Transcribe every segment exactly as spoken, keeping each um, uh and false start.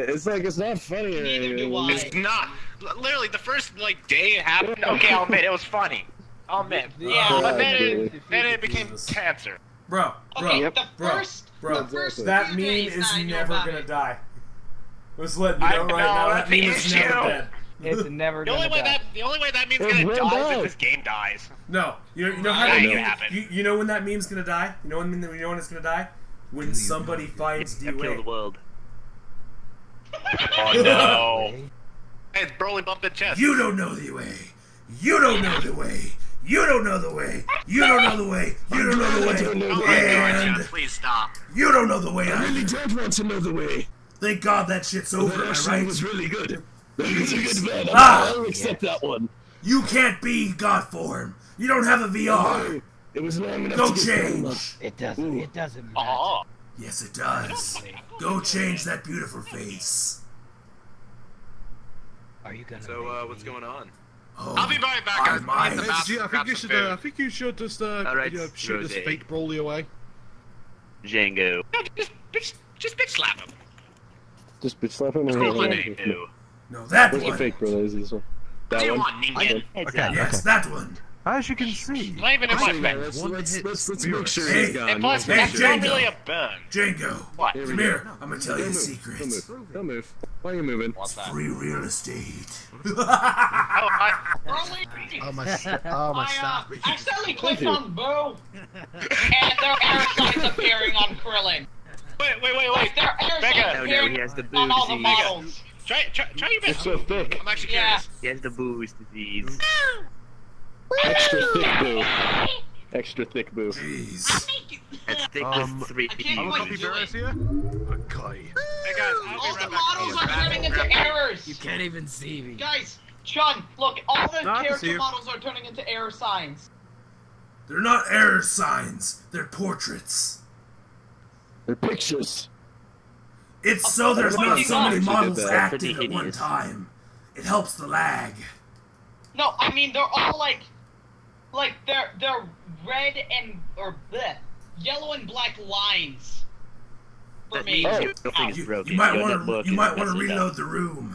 It's like, it's not funny. Neither do I. It's not. L literally, the first, like, day it happened, okay, I'll admit, it was funny. I'll admit. Yeah. But then it, then it became cancer. Bro, bro, Okay, Yep. the bro, first, bro, the first that few meme days is I knew never about gonna it. die. Let's let you know I right know, now, that that's the meme is never issue. dead. It's never The gonna only way die. that the only way that meme's It gonna will die is die. if this game dies. No, you know, you know how That that ain't meme, gonna happen. you, you know when that meme's gonna die? You know when, you know when it's gonna die? When somebody finds D Kill the Wade. world. Oh no! Hey, it's Broly bumping chest. You don't know the way. You don't know the way. You don't know the way. You don't know the way. You don't know the way. Oh my god, And John, please stop. you don't know the way I really either. don't want to know the way. Thank God that shit's over, That am I actually right? was really good. That was a good man. Ah! I'll accept that one. You can't be God form. You don't have a V R. It was long enough Go to get down, change. It doesn't. It doesn't matter. Oh, Yes, it does. Go change that beautiful face. Are you gonna? So, uh, what's going on? Oh, I'll be right back. I I'm might. in the Hey, bathroom. G, I grab think you some should. Uh, I food. think you should just uh, Alright, you know, shoot this Rosé. fake Broly away. Django. No, just, bitch, just bitch slap him. Just bitch slap him. Django. No, that Where's the one. fake brother? Is this one? What do That you one? want, Ningen? Okay. Yes, that one. As you can see, Not even in my Actually, face. let's, One let's, hit let's, let's spirit. make sure Hey, he's gone. And plus, Hey, that's not Django. really a burn. Django, What? Here we come go. here. I'm gonna tell you a Don't secret. move. Don't move. Don't move. Why are you moving? What's that? Free real estate. Oh, I, Broly, oh my, oh my I uh, stop. accidentally clicked you. on Boo, and there are air signs appearing on Krillin. wait, wait, wait, wait. Like, there are air Becca. signs Oh no, appearing he has the on all the boozy. models. Try, try, try your It's best. so thick. I'm actually Yeah. curious. He has the booze disease. Extra thick boo. Extra thick boo. Jeez. That's thick Um, with three I can't I'm a quite copy do bearers it. here. Okay. Hey guys, I'll All be the right back. models are turning into You errors. can't even see me. Guys, Chun, look, all the No, I can see character you. models are turning into error signs. They're not error signs. They're portraits. They're pictures. It's so there's what not do you so got? many models That's active pretty at one hideous. time. It helps the lag. No, I mean they're all like, like they're they're red and or bleh, yellow and black lines. For That me. means Oh. your thing is You, broken. you might Your want network to you is might want to messing up. reload the room.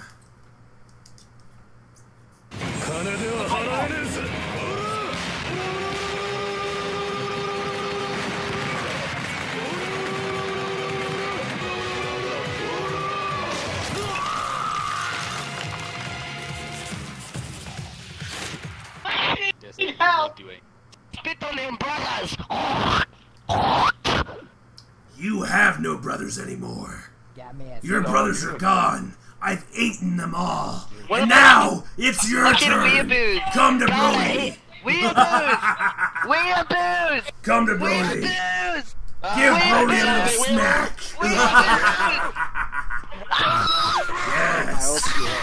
Help! Spit on the umbrellas. You have no brothers anymore. Got me at Your brothers are gone. I've eaten them all. What and about- now it's your Look at turn. weeaboos. Come to Gotta Brody. eat- Weeaboos. Weeaboos. Come to Brody. Weeaboos. Give Brody a Weeaboos. little smack. Weeaboos. Yes.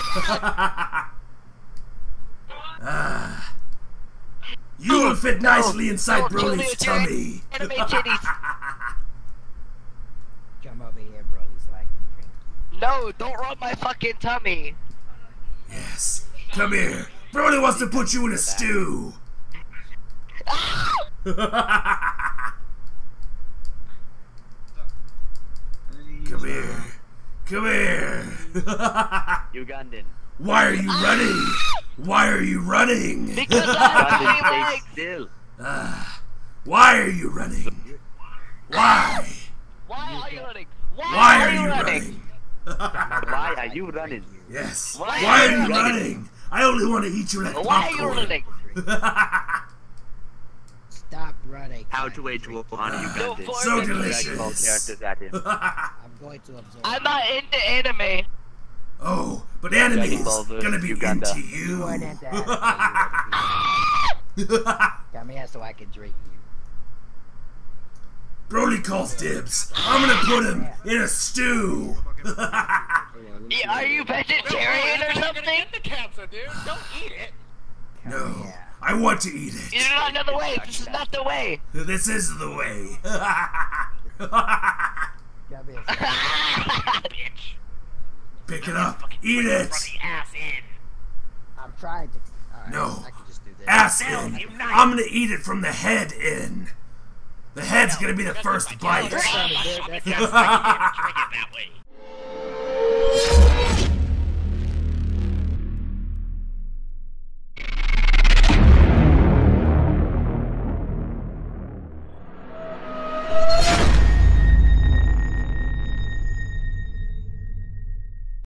Ah. You will fit nicely inside No, kill me, Brody's Jerry. tummy. Anime titties. Come over here, bro. So I can drink. No, don't rub my fucking tummy. Yes. Come here. Brody wants to put you in a stew. Come here. Come here. Ugandan. Why are you running? Why are you running? Because I have Ugandan, three stay legs. still. Ah, why are you running? Why? Why are you running? Why, Why are you running? Why are you running? Yes. Why Why are are you you running? running? I only want to eat you like Why are you popcorn. running? Stop running. How to wage war on No, Ugandan. for So me. delicious. Dragon Ball characters at him. I'm going to observe. I'm not into anime. Oh, but anime's Dragon Ball versus gonna be Uganda. into You you. weren't into anime. Come here so I can drink you. Brody calls dibs. I'm gonna put him in a stew. Yeah, are you vegetarian or something? Get the cancer, dude. Don't eat it. No, I want to eat You it. do not know the way. This is not the way. This is the way. Come here. Bitch. Pick it up. Eat it. Ass in. I'm trying to. Alright, No. I can just do this. Ass in. I'm gonna eat it from the head in. The head's gonna be the first bite. That sounded good. That sounds like you didn't drink it that way.